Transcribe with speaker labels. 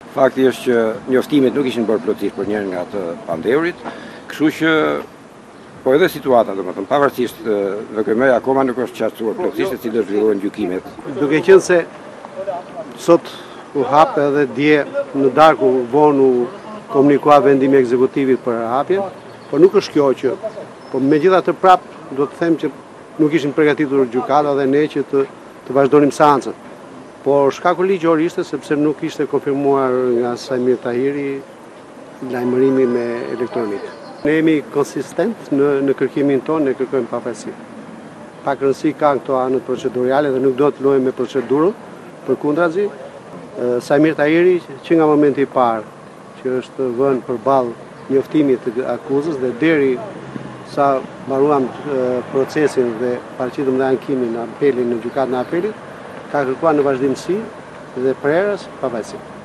Speaker 1: Fakti është që njoftimet nuk ishin bërë plotësisht për njërin nga të pandeurit, kështu që po edhe situata, domethënë pavarësisht VKM-ja akoma nuk është qartësuar plotësisht se si do zhvillohen gjykimet.
Speaker 2: Duke qenë se sot u hap edhe dje në darkë vonë u komunikua vendimi ekzekutivit për hapjen, por nuk është kjo që, po megjithatë prap do të them që nuk ishin përgatitur gjykata dhe ne që të vazhdonim seancën. Por shkaku ligjor ishte sepse nuk ishte konfirmuar nga Sajmir Tahiri lajmërimi me elektronik. Ne jemi konsistent në kërkimin tonë, ne kërkojmë pavarësi. Pak rëndësi ka këto anët procedurale dhe nuk do të luajmë me procedurën, përkundrazi. Sajmir Tahiri që nga momenti i parë që është vënë përballë njoftimit të akuzës dhe deri sa mbaruam procesin dhe paraqitëm dhe ankimin në apelin në gjykatën e apelit, ka kërkuar në vazhdimsi dhe prerës pavarësi.